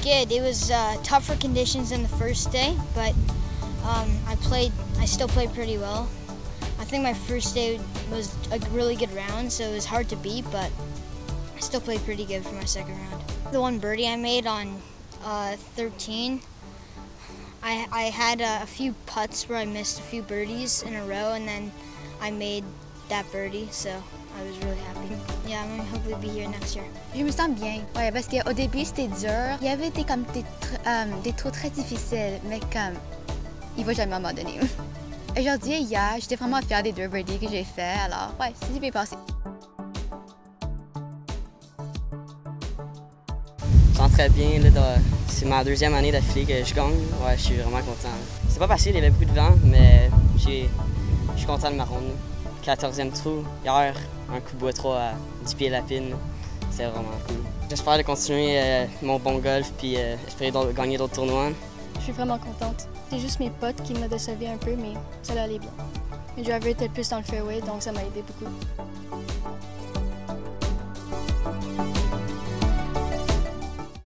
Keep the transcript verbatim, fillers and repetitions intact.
good. It was uh, tougher conditions than the first day, but um, I played. I still played pretty well. I think my first day was a really good round, so it was hard to beat, but I still played pretty good for my second round. The one birdie I made on uh, thirteen, I, I had a, a few putts where I missed a few birdies in a row, and then I made that birdie, so I was really happy. Yeah, I'm gonna hopefully be here next year. Je me sens bien, ouais, parce qu'au début c'était dur. Il y avait des, comme, des, um, des trous très difficiles, mais comme, il va jamais m'abandonner. Aujourd'hui et hier, j'étais vraiment fière des deux birdies que j'ai fait, alors ouais, c'est bien passé. Je sens très bien, c'est ma deuxième année d'affilée que je gagne. Ouais, je suis vraiment content. C'est pas facile, il y avait beaucoup de vent, mais je suis content de ma ronde. quatorzième trou, hier, un coup de bois trois à dix pieds la pine, c'est vraiment cool. J'espère de continuer euh, mon bon golf puis euh, espérer gagner d'autres tournois. Je suis vraiment contente. C'est juste mes potes qui m'ont décevé un peu, mais ça allait bien. Mes drivers étaient plus dans le fairway, donc ça m'a aidé beaucoup.